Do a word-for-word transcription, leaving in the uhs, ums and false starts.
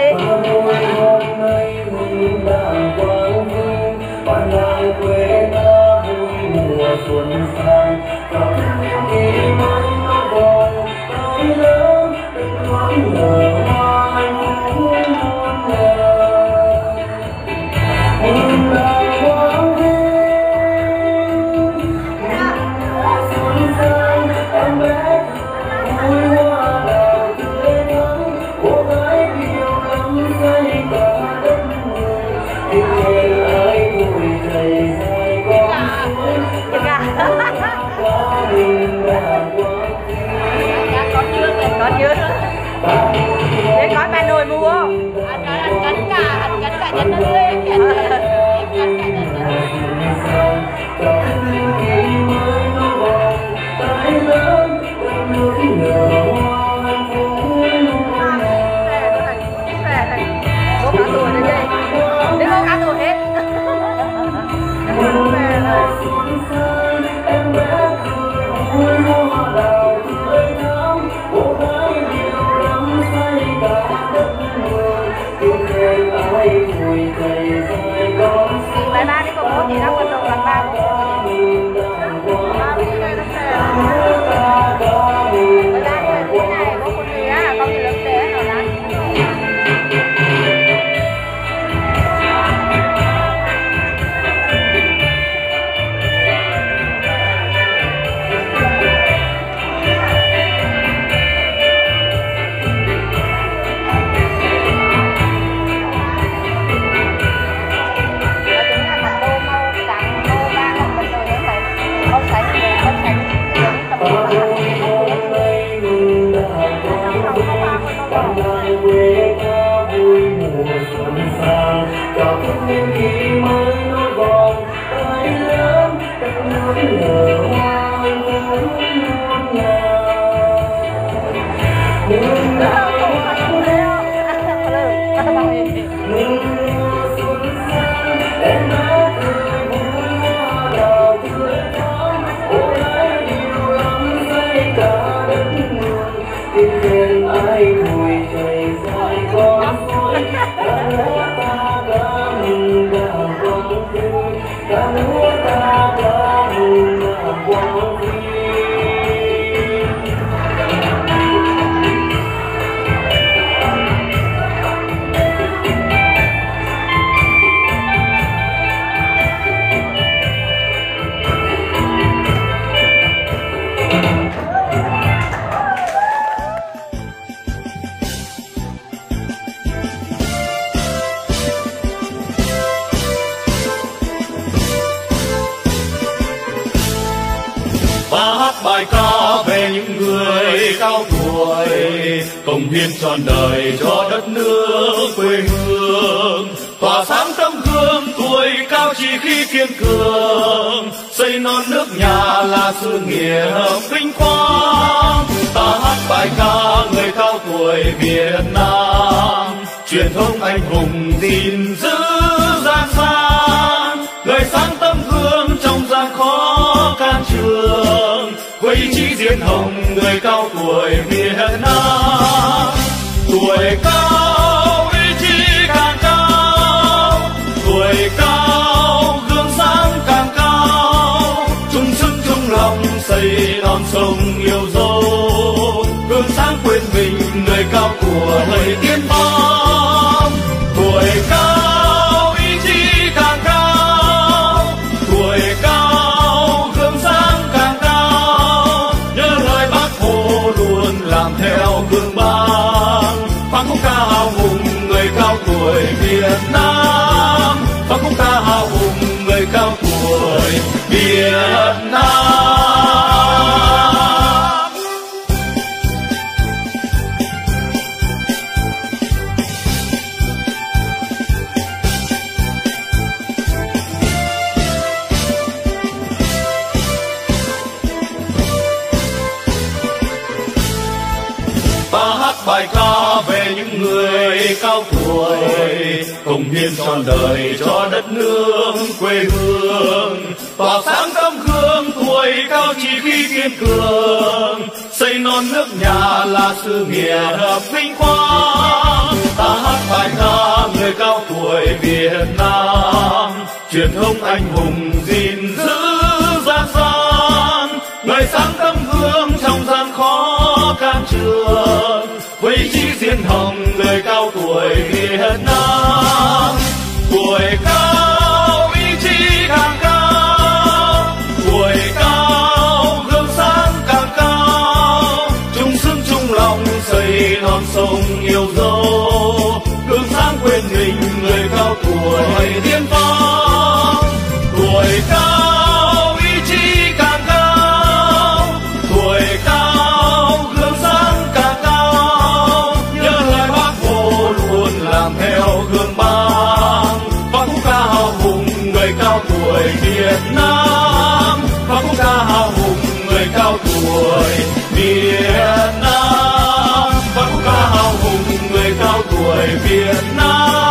đi. Xuân sang có những kỷ mới nó còn tới lớn từng ngõ nở hoa hạnh phúc muôn đời hương đào quang vinh xuân sang em bé vui hoa đào tươi thắm cô gái yêu lắm say cả đất người yêu nghề ai vui dày dài con suối Con dưa để có ba nồi mua anh nói anh cánh cả anh cánh cả cho nó lên em cánh cả lại ba đi con bố chị đó con đồ bằng ba lại ba đi cái này bố con gì á con gì lớn té rồi đó. Bài ca về những người cao tuổi cống hiến trọn đời cho đất nước quê hương, tỏa sáng tấm gương tuổi cao chỉ khi kiên cường, xây non nước nhà là sự nghiệp vinh quang. Ta hát bài ca người cao tuổi Việt Nam, truyền thống anh hùng gìn giữ gian san, người sáng tấm gương trong gian khó can trường, với ý chí diên hồng người cao tuổi Việt Nam. Tuổi cao ý chí càng cao, tuổi cao gương sáng càng cao, chung sức chung lòng xây non sông yêu dấu, gương sáng quên mình người cao tuổi tiên phong. Tuổi cao ý chí càng cao, tuổi cao gương sáng càng cao, nhớ lời Bác Hồ luôn làm theo gương Bác, phán khúc ca hào hùng người cao tuổi Việt Nam, phán khúc ca hào hùng người cao tuổi Việt Nam. Ta hát bài ca về những người cao tuổi cống hiến trọn đời cho đất nước quê hương, tỏa sáng tấm gương tuổi cao chỉ khi kiên cường, xây non nước nhà là sự nghiệp vinh quang. Ta hát bài Việt Nam, truyền thống anh hùng gìn giữ gia gian, người sáng tấm gương trong gian khó can trường, với chí diên hồng người cao tuổi Việt Nam. Tuổi cao ý chí càng cao, tuổi cao gương sáng càng cao, chung sức chung lòng xây non sông yêu dấu, gương sáng quên mình người cao tuổi tiên phong. Tuổi cao ý chí càng cao, tuổi cao gương sáng càng cao, nhớ lời Bác Hồ luôn làm theo gương Bác, và khúc ca hào hùng người cao tuổi Việt Nam, và khúc ca hào hùng người cao tuổi Việt Nam, và khúc ca hào hùng người cao tuổi Việt Nam.